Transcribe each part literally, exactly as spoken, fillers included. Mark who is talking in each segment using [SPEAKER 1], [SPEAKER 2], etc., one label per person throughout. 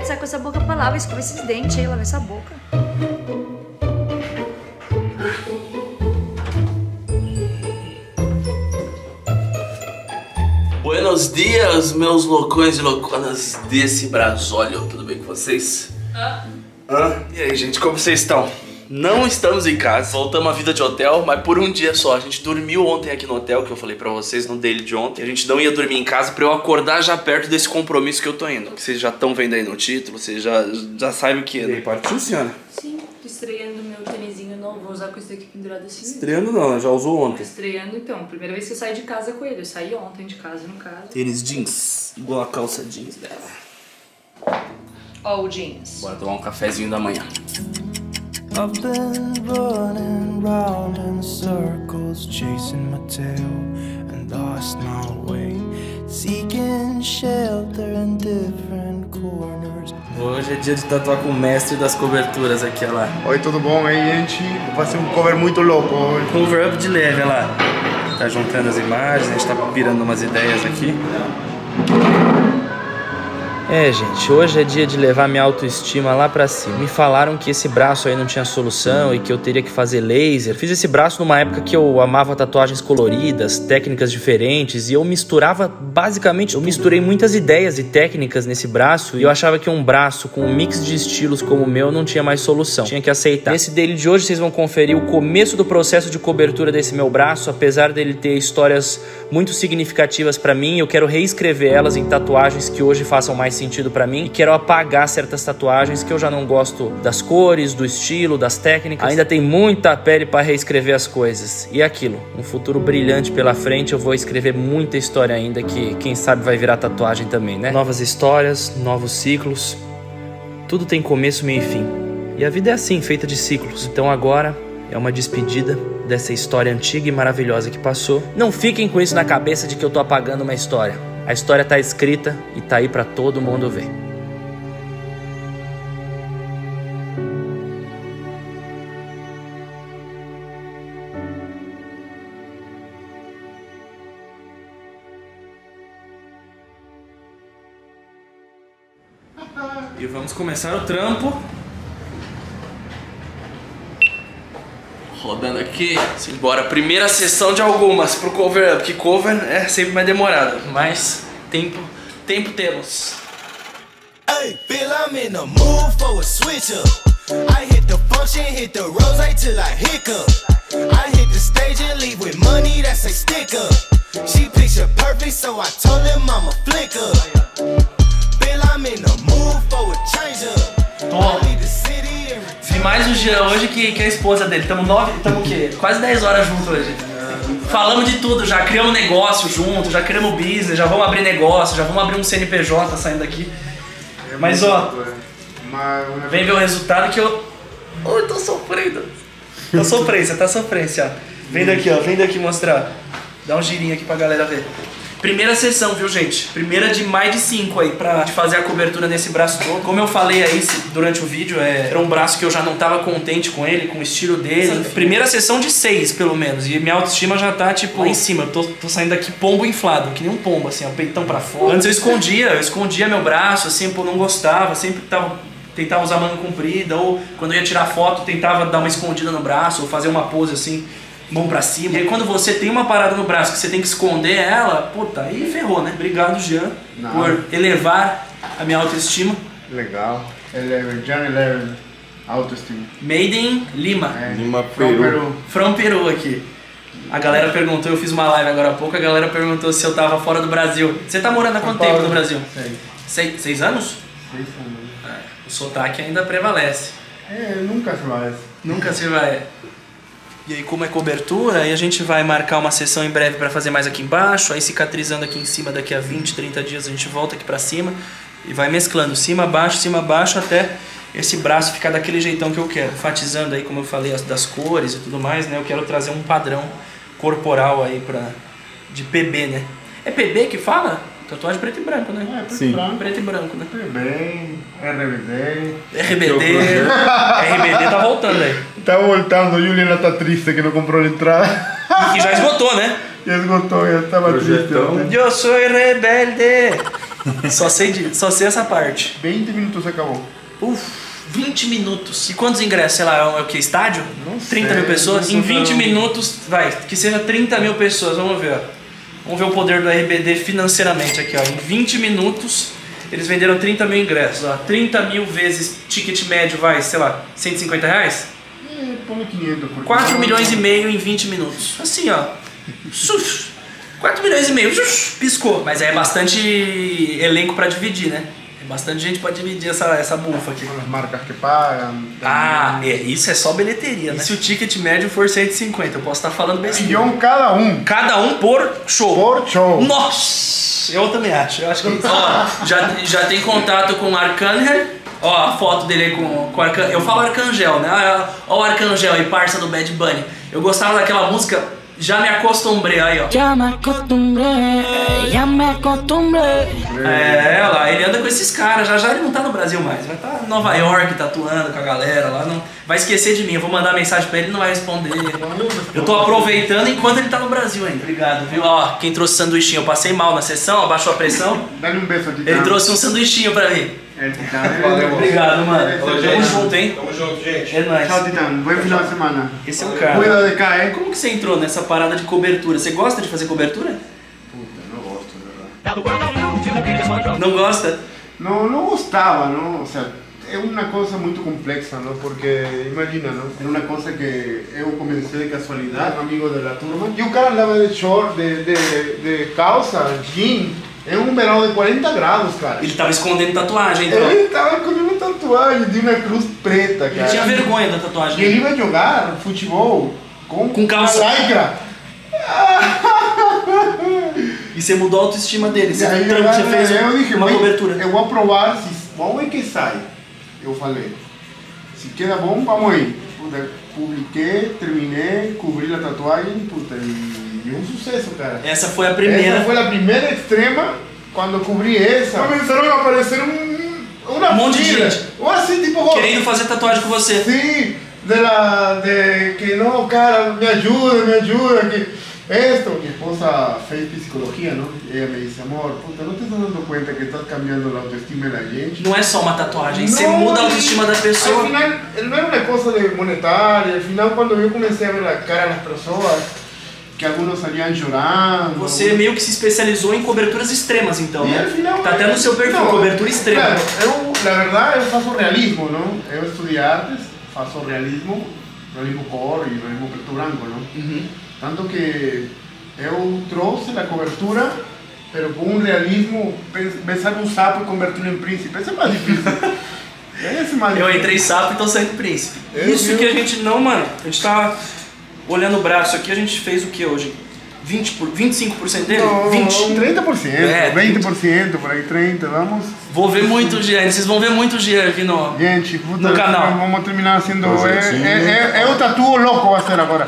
[SPEAKER 1] Credo, sai com essa boca pra lá, vai escovar esses dentes aí, lava essa boca.
[SPEAKER 2] Buenos dias, meus loucões e louconas desse brasólio. Tudo bem com vocês?
[SPEAKER 1] Ah.
[SPEAKER 2] Hã? E aí, gente, como vocês estão? Não estamos em casa, voltamos à vida de hotel, mas por um dia só. A gente dormiu ontem aqui no hotel, que eu falei pra vocês no daily de ontem. A gente não ia dormir em casa pra eu acordar já perto desse compromisso que eu tô indo. Que vocês já estão vendo aí no título, vocês já, já sabem o que é. E aí, partiu, senhora?
[SPEAKER 3] Sim, tô estreando meu tênisinho novo, vou usar com esse aqui pendurado assim.
[SPEAKER 2] Estreando não, já usou ontem.
[SPEAKER 3] Estreando então, primeira vez que eu saio de casa com ele. Eu saí ontem de casa, no caso.
[SPEAKER 2] Tênis jeans, igual a calça jeans dela.
[SPEAKER 3] Ó o jeans.
[SPEAKER 2] Bora tomar um cafezinho da manhã.
[SPEAKER 4] I've been running round in circles, chasing my tail and lost my way, seeking shelter in different corners.
[SPEAKER 2] Hoje é dia de tatuar com o mestre das coberturas aqui, olha lá.
[SPEAKER 5] Oi, tudo bom aí, gente? Vou fazer um cover muito louco hoje.
[SPEAKER 2] Cover up de leve, olha lá. Tá juntando as imagens, a gente tá pirando umas ideias aqui. É, gente, hoje é dia de levar minha autoestima lá pra cima. Me falaram que esse braço aí não tinha solução e que eu teria que fazer laser. Fiz esse braço numa época que eu amava tatuagens coloridas, técnicas diferentes, e eu misturava basicamente, eu misturei muitas ideias e técnicas nesse braço, e eu achava que um braço com um mix de estilos como o meu não tinha mais solução. Tinha que aceitar. Nesse daily de hoje vocês vão conferir o começo do processo de cobertura desse meu braço. Apesar dele ter histórias muito significativas pra mim, eu quero reescrever elas em tatuagens que hoje façam mais sentido pra mim, e quero apagar certas tatuagens que eu já não gosto das cores, do estilo, das técnicas. Ainda tem muita pele pra reescrever as coisas. E aquilo, um futuro brilhante pela frente. Eu vou escrever muita história ainda que quem sabe vai virar tatuagem também, né? Novas histórias, novos ciclos. Tudo tem começo, meio e fim. E a vida é assim, feita de ciclos. Então agora é uma despedida dessa história antiga e maravilhosa que passou. Não fiquem com isso na cabeça de que eu tô apagando uma história. A história tá escrita e tá aí pra todo mundo ver. E vamos começar o trampo. Rodando aqui, simbora. Primeira sessão de algumas pro cover up, que cover é sempre mais demorado, mas tempo, tempo temos.
[SPEAKER 4] Hey, feel I'm in the mood for a switch up. I hit the function, hit the rose till I hiccup. I hit the stage and leave with money that's a stick up. She picture perfect, so I told him I'm a flick up. Feel I'm in the mood for a change up. I leave the city.
[SPEAKER 2] Vi mais o Jean hoje que, que a esposa dele. Estamos nove, estamos o quê? Quase dez horas juntos hoje. Falamos de tudo, já criamos negócio junto, já criamos business, já vamos abrir negócio, já vamos abrir um C N P J saindo daqui. Mas ó, vem ver o resultado que eu... Oh, eu tô sofrendo. Tô sofrendo, você tá sofrendo, ó. Vem daqui, ó, vem daqui mostrar. Dá um girinho aqui pra galera ver. Primeira sessão, viu, gente? Primeira de mais de cinco aí pra fazer a cobertura nesse braço todo. Como eu falei aí durante o vídeo, é, era um braço que eu já não tava contente com ele, com o estilo dele. Primeira sessão de seis, pelo menos. E minha autoestima já tá, tipo, lá em cima. Eu tô, tô saindo daqui pombo inflado, que nem um pombo, assim, ó, peitão pra fora. Antes eu escondia, eu escondia meu braço, assim, pô, não gostava. Sempre tava, tentava usar manga comprida, ou quando eu ia tirar foto, tentava dar uma escondida no braço, ou fazer uma pose, assim, mão pra cima. E aí quando você tem uma parada no braço que você tem que esconder ela, puta, aí ferrou, né? Obrigado, Jean, Não. por elevar a minha autoestima.
[SPEAKER 5] Legal. Eleven, John Eleven, autoestima.
[SPEAKER 2] Made in Lima.
[SPEAKER 5] É,
[SPEAKER 2] Lima,
[SPEAKER 5] Peru. Peru.
[SPEAKER 2] From Peru aqui. A galera perguntou, eu fiz uma live agora há pouco, a galera perguntou se eu tava fora do Brasil. Você tá morando há quanto tempo no Brasil?
[SPEAKER 5] Seis.
[SPEAKER 2] Seis, seis anos?
[SPEAKER 5] Seis anos.
[SPEAKER 2] É, o sotaque ainda prevalece.
[SPEAKER 5] É, nunca se vai.
[SPEAKER 2] Nunca se vai. E aí, como é cobertura, aí a gente vai marcar uma sessão em breve para fazer mais aqui embaixo, aí cicatrizando aqui em cima, daqui a vinte, trinta dias a gente volta aqui para cima e vai mesclando cima, baixo, cima, baixo, até esse braço ficar daquele jeitão que eu quero. Enfatizando aí, como eu falei, as das cores e tudo mais, né? Eu quero trazer um padrão corporal aí pra, de P B, né? É P B que fala? Tatuagem preto e branco, né?
[SPEAKER 5] É, preto
[SPEAKER 2] Sim.
[SPEAKER 5] e branco.
[SPEAKER 2] Preto e branco, né?
[SPEAKER 5] P B, R B D.
[SPEAKER 2] R B D. R B D tá voltando aí.
[SPEAKER 5] Tá voltando, Juliana tá triste que não comprou a entrada.
[SPEAKER 2] E já esgotou, né?
[SPEAKER 5] Já esgotou, já estava triste.
[SPEAKER 2] Eu sou rebelde. Só sei, de, só sei essa parte.
[SPEAKER 5] vinte minutos acabou.
[SPEAKER 2] Uf, vinte minutos. E quantos ingressos? Sei lá, é o que? Estádio?
[SPEAKER 5] Não
[SPEAKER 2] trinta
[SPEAKER 5] sei,
[SPEAKER 2] mil pessoas?
[SPEAKER 5] não
[SPEAKER 2] Em vinte
[SPEAKER 5] sei.
[SPEAKER 2] minutos, vai, que seja trinta mil pessoas, vamos ver. Ó. Vamos ver o poder do R B D financeiramente aqui, ó. Em vinte minutos, eles venderam trinta mil ingressos, ó. trinta mil vezes ticket médio, vai, sei lá, cento e cinquenta reais?
[SPEAKER 5] É, põe quinhentos. porque
[SPEAKER 2] quatro
[SPEAKER 5] não-
[SPEAKER 2] milhões e meio em vinte minutos. Assim, ó. Suf. quatro milhões e meio. Suf, piscou. Mas aí é bastante elenco pra dividir, né? É bastante gente pra dividir essa, essa bufa aqui.
[SPEAKER 5] As marcas que pagam.
[SPEAKER 2] Ah, é, isso é só bilheteria, né? E se o ticket médio for cento e cinquenta, eu posso estar falando besteira.
[SPEAKER 5] Milhão cada um.
[SPEAKER 2] Cada um por show.
[SPEAKER 5] Por show.
[SPEAKER 2] Nossa! Eu também acho. Eu acho que é isso. Ó, já, já tem contato com o Arcangel. Ó, a foto dele aí com, com o Arcangel. Eu falo Arcangel, né? Ó, o Arcangel aí, parça do Bad Bunny. Eu gostava daquela música, já me acostumbrei aí, ó.
[SPEAKER 6] Ya me acostumbré, ya me acostumbré.
[SPEAKER 2] É, olha lá, ele anda com esses caras, já já ele não tá no Brasil mais, vai tá em Nova York tatuando com a galera lá, não vai esquecer de mim, eu vou mandar mensagem pra ele, ele não vai responder. Eu tô aproveitando enquanto ele tá no Brasil ainda. Obrigado, viu? Ó, quem trouxe sanduichinho, eu passei mal na sessão, abaixou a pressão,
[SPEAKER 5] Dá-lhe um beijo, Titã.
[SPEAKER 2] ele trouxe um sanduichinho pra mim.
[SPEAKER 5] É, Titã.
[SPEAKER 2] Obrigado, mano.
[SPEAKER 5] Tamo
[SPEAKER 2] Tamo junto, hein?
[SPEAKER 7] Tamo junto, gente.
[SPEAKER 2] É nóis.
[SPEAKER 5] Tchau, Titã. Bom final de semana.
[SPEAKER 2] Esse é o cara.
[SPEAKER 5] Cuida de cá, hein?
[SPEAKER 2] Como que você entrou nessa parada de cobertura? Você gosta de fazer cobertura?
[SPEAKER 5] Puta, não gosto, de verdade.
[SPEAKER 2] Não gosta?
[SPEAKER 5] No, no gostava, não? O sea, é uma coisa muito complexa, não? Porque, imagina, não? Era uma coisa que eu comecei de casualidade, um amigo da turma, e o cara andava de short, de, de, de calça, jean, em um verão de quarenta graus, cara.
[SPEAKER 2] Ele tava escondendo tatuagem, então.
[SPEAKER 5] Ele estava com uma tatuagem de uma cruz preta, cara.
[SPEAKER 2] Ele tinha vergonha da tatuagem.
[SPEAKER 5] E ele ia jogar futebol com,
[SPEAKER 2] Com calça.
[SPEAKER 5] uma lycra.
[SPEAKER 2] E você mudou a autoestima dele. Você,
[SPEAKER 5] E aí,
[SPEAKER 2] viu o trampo que você fez
[SPEAKER 5] eu dije,
[SPEAKER 2] uma
[SPEAKER 5] "Bem,
[SPEAKER 2] cobertura.
[SPEAKER 5] eu vou provar, se, vamos ver que sai." Eu falei, se queda bom, vamos aí. Puta, publiquei, terminei, cobri a tatuagem, puta, e, e um sucesso, cara.
[SPEAKER 2] Essa foi a primeira.
[SPEAKER 5] Essa foi a primeira extrema, quando cobri essa. Começaram a aparecer um, uma
[SPEAKER 2] Um monte de
[SPEAKER 5] fila.
[SPEAKER 2] gente.
[SPEAKER 5] Ou assim, tipo,
[SPEAKER 2] Querendo fazer tatuagem com você.
[SPEAKER 5] sim, de, la, de que não, cara, me ajuda, me ajuda, que esto, mi esposa fez psicologia, ¿no? Y ella me dice, amor, puta, ¿no te estás dando cuenta que estás cambiando la autoestima de la gente?
[SPEAKER 2] Não é só uma tatuagem, você
[SPEAKER 5] No,
[SPEAKER 2] muda a
[SPEAKER 5] y
[SPEAKER 2] autoestima da pessoa.
[SPEAKER 5] Al final, no era una cosa de monetaria, al final cuando yo comencé a ver la cara de las personas, que algunos salían llorando.
[SPEAKER 2] Você meio que se especializou em coberturas extremas, então,
[SPEAKER 5] E
[SPEAKER 2] né?
[SPEAKER 5] al final,
[SPEAKER 2] Tá até no seu perfil,
[SPEAKER 5] não,
[SPEAKER 2] cobertura extrema.
[SPEAKER 5] Claro, eu, la verdad, eu faço realismo, não? Eu estudei artes, faço realismo, realismo cor e realismo preto branco, não?
[SPEAKER 2] Uhum.
[SPEAKER 5] Tanto que eu trouxe a cobertura, pero com um realismo, pensar um sapo e converti-lo em príncipe. Esse é mais difícil. Esse é mais
[SPEAKER 2] Eu
[SPEAKER 5] difícil.
[SPEAKER 2] entrei sapo e tô saindo príncipe.
[SPEAKER 5] Eu
[SPEAKER 2] Isso
[SPEAKER 5] vi.
[SPEAKER 2] que a gente não, mano. A gente tá olhando o braço aqui, a gente fez o que hoje? vinte por, vinte e cinco por cento dele?
[SPEAKER 5] Não,
[SPEAKER 2] vinte.
[SPEAKER 5] trinta por cento,
[SPEAKER 2] É,
[SPEAKER 5] vinte por cento, por aí, trinta por cento, vamos.
[SPEAKER 2] Vou ver muito Jean, vocês vão ver muito Jean aqui no.
[SPEAKER 5] Gente, puta,
[SPEAKER 2] No canal.
[SPEAKER 5] vamos terminar sendo. É, é, é, é o tatu louco vai ser agora.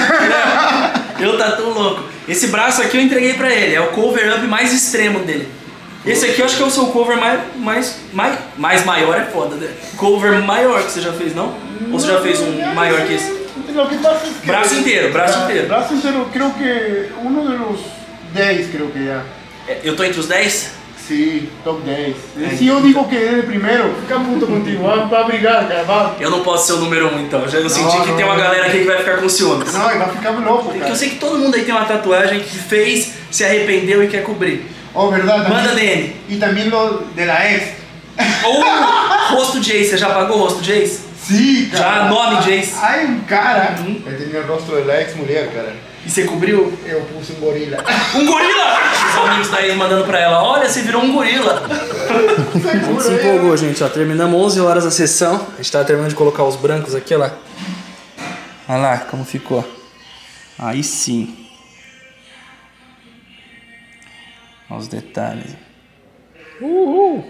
[SPEAKER 2] Eu tá tão louco. Esse braço aqui eu entreguei pra ele, é o cover up mais extremo dele. Esse aqui eu acho que é o seu cover mais, mais, mais, mais maior, é foda, né? Cover maior que você já fez, não? Ou você já fez um maior que esse?
[SPEAKER 5] Lo que pasa es que
[SPEAKER 2] Brazo inteiro, brazo inteiro.
[SPEAKER 5] Brazo inteiro, creo que uno de los diez, creo que ya.
[SPEAKER 2] É, eu tô entre os dez?
[SPEAKER 5] Sí, top diez. Si yo digo que es el primero, fica puto contigo, va, va a brigar, cara, va.
[SPEAKER 2] Eu não posso ser o número um, então. Já eu senti que
[SPEAKER 5] não,
[SPEAKER 2] tem uma
[SPEAKER 5] não.
[SPEAKER 2] galera aqui que vai ficar com ciúmes.
[SPEAKER 5] No, va a ficar louco,
[SPEAKER 2] Porque
[SPEAKER 5] cara.
[SPEAKER 2] eu sei que todo mundo aí tem uma tatuagem que fez, se arrependeu e quer cobrir.
[SPEAKER 5] Oh, verdad.
[SPEAKER 2] Manda
[SPEAKER 5] también-
[SPEAKER 2] D M.
[SPEAKER 5] Y también lo de la ex.
[SPEAKER 2] Ou rosto de ex, você já pagou o rosto de ex?
[SPEAKER 5] Sí, cara.
[SPEAKER 2] Já, nome de ex.
[SPEAKER 5] Hay un cara. Él tenía el rostro de la ex mujer, cara.
[SPEAKER 2] E você cobriu?
[SPEAKER 5] Eu puse um gorila.
[SPEAKER 2] Um gorila! Os amigos daí mandando pra ela, olha, você virou um gorila. A gente se empolgou, gente, ó, terminamos onze horas a sessão. A gente tava terminando de colocar os brancos aqui, ó lá. Olha lá como ficou. Aí sim. Olha os detalhes. Uhul!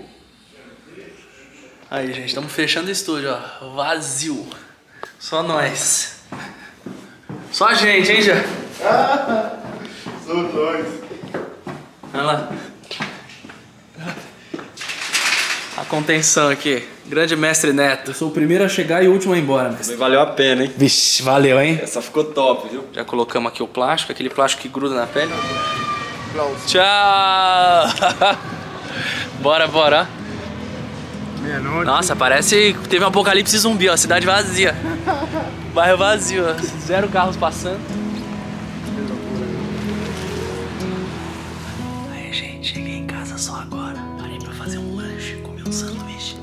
[SPEAKER 2] Aí, gente, estamos fechando o estúdio, ó. Vazio. Só nós. Só a gente, hein, já?
[SPEAKER 5] Somos dois.
[SPEAKER 2] Olha lá. A contenção aqui. Grande mestre Neto. Eu sou o primeiro a chegar e o último a ir embora, mestre.
[SPEAKER 7] Valeu a pena, hein?
[SPEAKER 2] Vixe, valeu, hein?
[SPEAKER 7] Essa ficou top, viu?
[SPEAKER 2] Já colocamos aqui o plástico, aquele plástico que gruda na pele. Tchau! Bora, bora.
[SPEAKER 5] Meia-noite.
[SPEAKER 2] Nossa, parece que teve um apocalipse zumbi, ó. Cidade vazia. Bairro vazio, ó. Zero carros passando. Aí, gente, cheguei em casa só agora. Parei pra fazer um lanche, comer um sanduíche.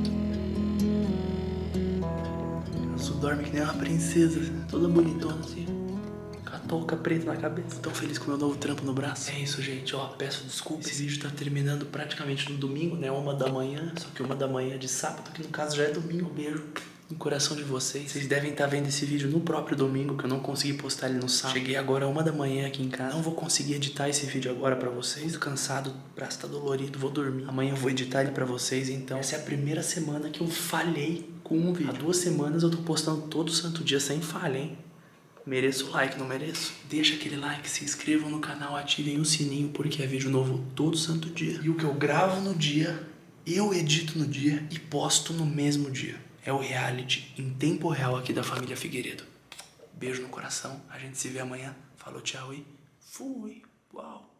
[SPEAKER 2] A Su dorme que nem uma princesa, toda bonitona assim. Com a touca preta na cabeça. Tão feliz com o meu novo trampo no braço. É isso, gente, ó. Peço desculpa. Esse vídeo tá terminando praticamente no domingo, né? Uma da manhã. Só que uma da manhã é de sábado, que no caso já é domingo. Beijo no coração de vocês. Vocês devem estar vendo esse vídeo no próprio domingo, que eu não consegui postar ele no sábado. Cheguei agora uma da manhã aqui em casa. Não vou conseguir editar esse vídeo agora pra vocês. Tô cansado, o braço tá dolorido, vou dormir. Amanhã eu vou editar ele pra vocês, então. Essa é a primeira semana que eu falhei com um vídeo. Há duas semanas eu tô postando todo santo dia sem falha, hein? Mereço like, não mereço? Deixa aquele like, se inscrevam no canal, ativem o sininho, porque é vídeo novo todo santo dia. E o que eu gravo no dia, eu edito no dia e posto no mesmo dia. É o reality em tempo real aqui da família Figueiredo. Beijo no coração, a gente se vê amanhã. Falou, tchau e fui. Uau.